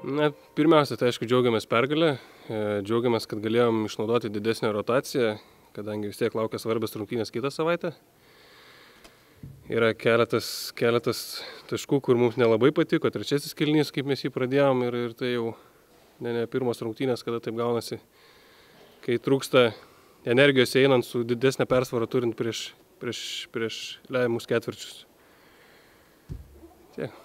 Na, pirmiausia, tai aišku, džiaugiamės pergalę, džiaugiamės, kad galėjom išnaudoti didesnę rotaciją, kadangi vis tiek laukia svarbios rungtynės kitą savaitę. Yra keletas taškų, kur mums nelabai patiko, trečiasis kėlinys, kaip mes jį pradėjom ir tai jau ne pirmos rungtynės, kada taip gaunasi, kai trūksta energijos einant su didesnė persvara turint prieš lemiamus ketvirčius. Tiek.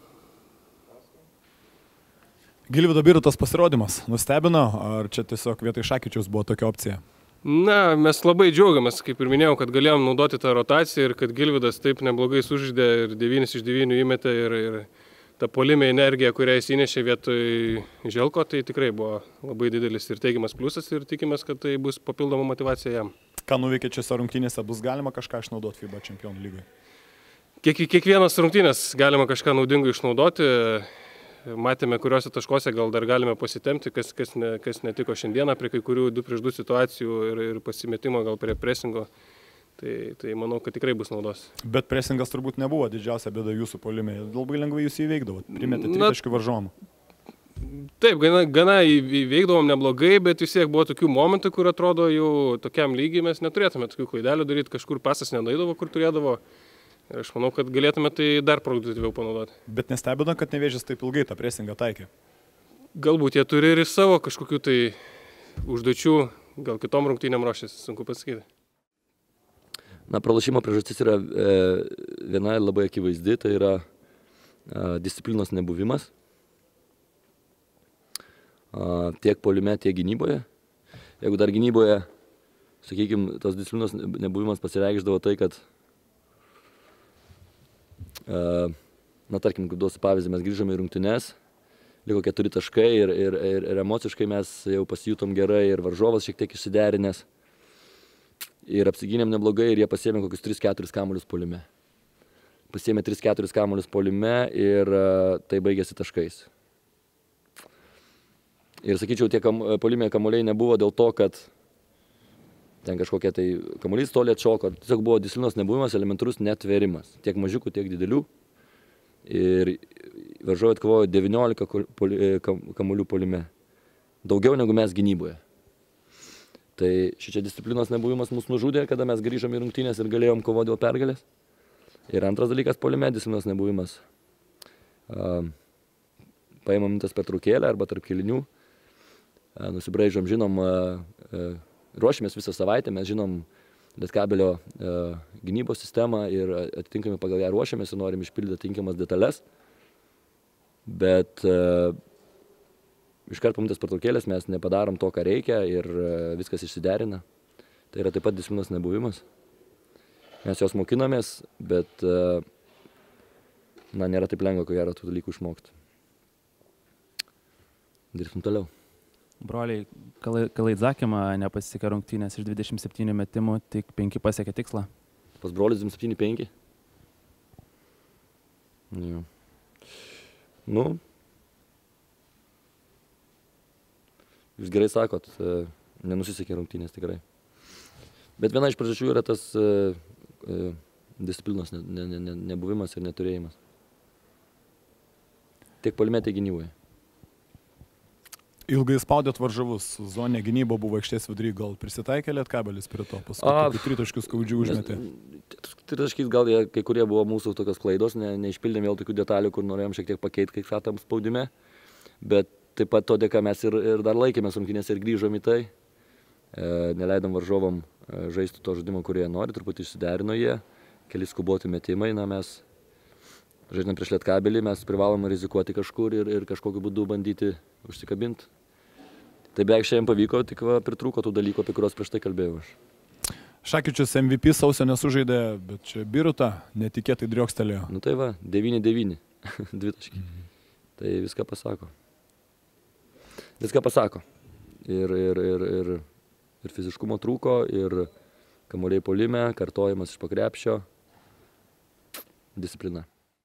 Gilvydo Birutos pasirodymas nustebino, ar čia tiesiog vietoj Šakyčiaus buvo tokia opcija? Na, mes labai džiaugiamės, kaip ir minėjau, kad galėjom naudoti tą rotaciją ir kad Gilvydas taip neblogai sužaidė ir 9 iš 9 įmetė ir ta puolime energija, kurią jis įnešė vietoj Želko, tai tikrai buvo labai didelis ir teigiamas pliusas ir tikimės, kad tai bus papildoma motyvacija jam. Ką nuveikė šiose rungtynėse, bus galima kažką išnaudoti FIBA Čempionų lygai? Kiekvienas rungtynės galima kažką naudingo išnaudoti. Matėme, kuriuose taškuose gal dar galime pasitempti, kas netiko šiandieną prie kai kurių 2 prieš 2 situacijų ir pasimetimo gal prie presingo. Tai manau, kad tikrai bus naudos. Bet presingas turbūt nebuvo didžiausia bėda jūsų puolime. Labai lengvai jūs įveikdavot, primetė 3 taškų varžovam. Taip, gana įveikdavom neblogai, bet vis tiek buvo tokių momentų, kur atrodo jau tokiam lygiai mes neturėtume tokių klaidelių daryti, kažkur pasas nenueidavo, kur turėdavo. Ir aš manau, kad galėtume tai dar produktyviau panaudoti. Bet nestebino, kad Nevėžis taip ilgai tą presingą taikė? Galbūt jie turi ir savo kažkokių tai užduočių, gal kitom rungtynėm ruošiasi, sunku pasakyti. Na, pralašymo priežastis yra viena labai akivaizdi, tai yra disciplinos nebuvimas. Tiek puolime, tiek gynyboje. Jeigu dar gynyboje, sakykime, tos disciplinos nebuvimas pasireikšdavo tai, kad na, tarkim, kaip duosiu pavyzdį, mes grįžome į rungtynes, liko 4 taškai ir emociškai mes jau pasijutom gerai ir varžovas šiek tiek išsiderinęs. Ir apsigynėm neblogai ir jie pasiėmė kokius 3-4 kamuolius puolime. Pasiėmė 3-4 kamuolius puolime ir tai baigėsi taškais. Ir sakyčiau, tie puolime kamuoliai nebuvo dėl to, kad ten kažkokie tai kamuolys toli atšoko. Tiesiog buvo disciplinos nebuvimas, elementarus netverimas. Tiek mažiukų, tiek didelių. Ir varžovai atkovojo 19 kamuolių puolime. Daugiau negu mes gynyboje. Tai šičia disciplinos nebuvimas mus nužudė, kada mes grįžom į rungtynės ir galėjom kovoti dėl pergalės. Ir antras dalykas puolime, disciplinos nebuvimas. Paimam mintas pertraukėlę arba tarp kėlinių. Nusibraižom, žinom, ruošimės visą savaitę, mes žinom Lietkabelio gynybos sistemą ir atitinkamai pagal ją ruošiamės ir norim išpildyti tinkamas detalės. Bet iškart po minutės pertraukėlės mes nepadarom to, ką reikia ir viskas išsiderina. Tai yra taip pat disciplinos nebuvimas. Mes jos mokinamės, bet na, nėra taip lengva, ko gero, tų dalykų išmokti. Dirbsim toliau. Broliai, Kalaidzakima nepasisekė rungtynės iš 27 metimų, tik 5 pasiekė tikslą. Pas brolis 27-5. Nu, jūs gerai sakot, nenusisekė rungtynės tikrai. Bet viena iš priežasčių yra tas disciplinos nebuvimas ir neturėjimas. Tiek puolime, tiek gynyboje. Ilgai spaudėt varžovus, zoninė gynyba buvo aikštės vidury, gal prisitaikė Lietkabelis prie to, paskui 3 taškius skaudžių užmetė. 3 taškis gal kai kurie buvo mūsų tokios klaidos, neišpildėm vėl tokių detalių, kur norėjom šiek tiek pakeisti kai tam spaudime, bet taip pat to dėka mes ir dar laikėmės rungtynės ir grįžom į tai, neleidom varžovam žaisti to žaidimo, kurie nori, truputį išsiderino jie, keli skuboti metimai, na mes žaidžiam prieš Lietkabelį, mes privalom rizikuoti kažkur ir kažkokiu būdu bandyti užsikabinti. Tai beveik šiandien pavyko, tik pritrūko tų dalykų, apie kuriuos prieš tai kalbėjau aš. Šakyčius MVP sausio nesužaidė, bet čia Biruta netikėtai driokstelėjo. Nu tai va, 9-9, 2 taškai. Tai viską pasako. Viską pasako. Ir fiziškumo trūko, ir kamuoliai puolime, kartojimas iš po krepšio, disciplina.